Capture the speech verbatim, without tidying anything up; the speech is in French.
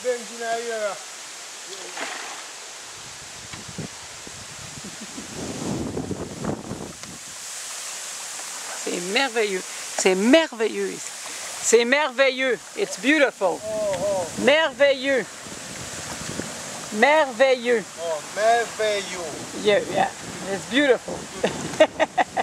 Benjina here. C'est merveilleux. C'est merveilleux. C'est merveilleux. It's beautiful. Oh, oh. Merveilleux. Merveilleux. Oh, merveilleux. Yeah, yeah. It's beautiful.